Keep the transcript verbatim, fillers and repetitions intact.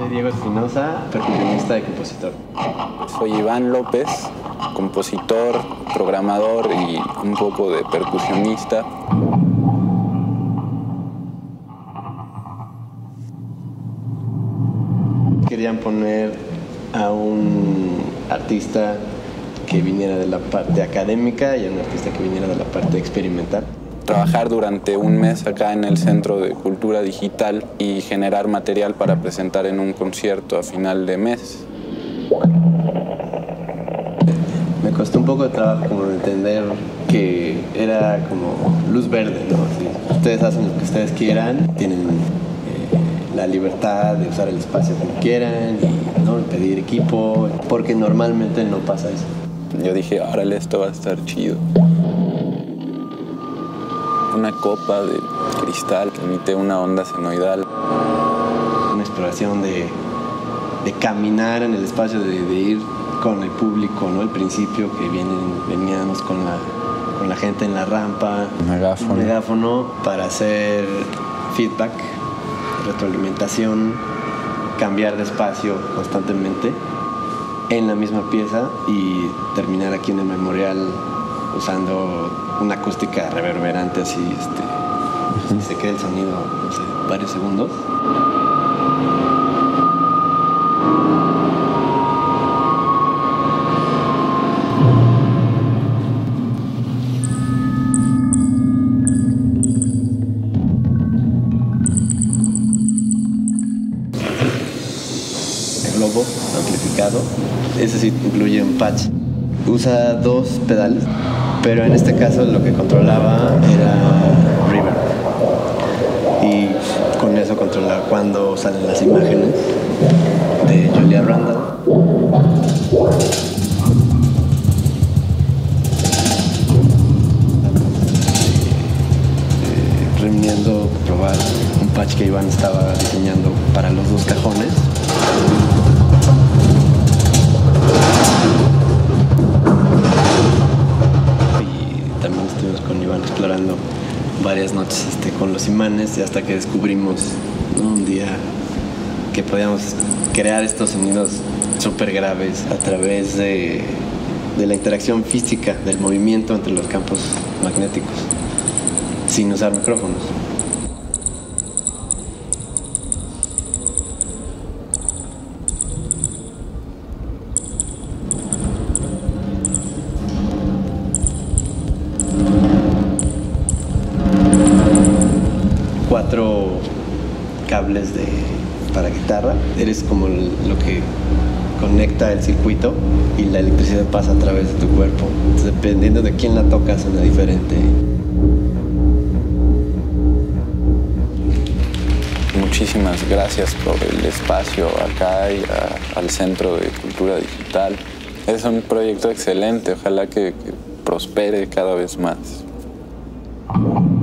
Soy Diego Espinosa, percusionista y compositor. Soy Iván López, compositor, programador y un poco de percusionista. Querían poner a un artista que viniera de la parte académica y a un artista que viniera de la parte experimental. Trabajar durante un mes acá en el Centro de Cultura Digital y generar material para presentar en un concierto a final de mes. Me costó un poco de trabajo como entender que era como luz verde, ¿no? Si ustedes hacen lo que ustedes quieran, tienen eh, la libertad de usar el espacio como quieran y ¿no? pedir equipo, porque normalmente no pasa eso. Yo dije, órale, esto va a estar chido. Una copa de cristal que emite una onda senoidal. Una exploración de, de caminar en el espacio, de, de ir con el público, ¿no? Al principio que vienen, veníamos con la, con la gente en la rampa. Un megáfono. Un megáfono para hacer feedback, retroalimentación, cambiar de espacio constantemente en la misma pieza y terminar aquí en el memorial usando una acústica reverberante así, este, uh-huh. se queda el sonido, no sé, varios segundos. El globo amplificado, ese sí incluye un patch. Usa dos pedales, pero en este caso lo que controlaba era reverb. Y con eso controlaba cuando salen las imágenes de Julia Randall. Eh, Reuniendo, probar un patch que Iván estaba diseñando para los dos cajones. Con Iván explorando varias noches este, con los imanes y hasta que descubrimos, ¿no? un día que podíamos crear estos sonidos súper graves a través de, de la interacción física, del movimiento entre los campos magnéticos, sin usar micrófonos. Cuatro cables de, para guitarra, eres como el, lo que conecta el circuito y la electricidad pasa a través de tu cuerpo. Entonces, dependiendo de quién la toca, suena diferente. Muchísimas gracias por el espacio acá y a, al Centro de Cultura Digital. Es un proyecto excelente, ojalá que, que prospere cada vez más.